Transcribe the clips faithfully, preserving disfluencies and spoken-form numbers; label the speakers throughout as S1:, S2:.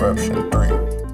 S1: Interruption three.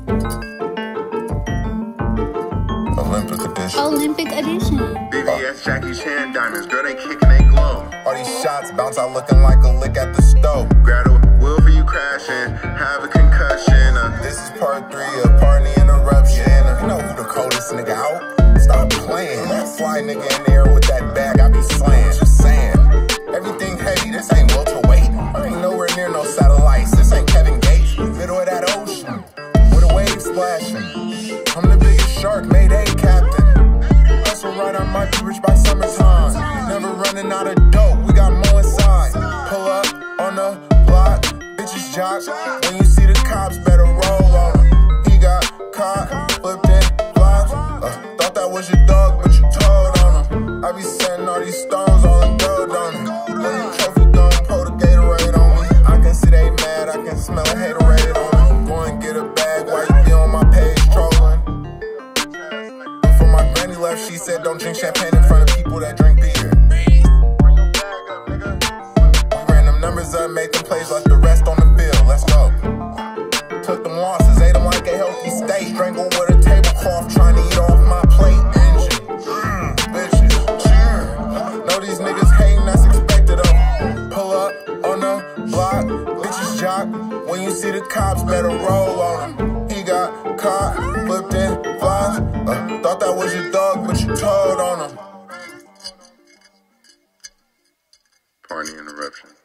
S1: Olympic edition.
S2: Olympic edition.
S3: B B S, Jackie Chan, diamonds, girl, they kicking, they glow.
S1: All these shots bounce out looking like a lick at the stove.
S3: Grab a wheel for you crashing, have a concussion. Uh.
S1: This is part three of Party Interruption. Uh, you know who the coldest nigga out? Stop playing. That fly nigga in there with that bag, I be slaying. Just saying. Everything heavy, this ain't welterweight. I ain't nowhere near no satellites. This ain't Kevin Gates. Middle of that ocean, with a wave splashing. I'm the biggest shark, Mayday captain. Hustle right, I might be rich by summertime. Never running out of dope, we got more inside. Pull up on the block, bitches jock. When you see the cops, better roll on him. He got caught, flipped in flies. Uh, thought that was your dog, but you told on him. I be setting all these stones all in gold on him. Little trophy gun, pour the Gatorade on me. I can see they mad, I can smell a haterade on me. Go and get a bag while you be on my page trolling. Before my granny left, she said don't drink champagne in front of people that drink beer. We ran them numbers up, made them plays like the rest on the field. Let's go. Took them losses, ate them like a healthy steak. Strangled with a tablecloth, trying to eat off my plate. Engine, mm, bitches, cheer. Know these niggas hating, that's expected of them. Pull up on the block, bitches jock. When you see the cops, better roll on him. He got caught, flipped in flies. Uh, thought that was your dog, but you told on him.
S3: Party Interruption.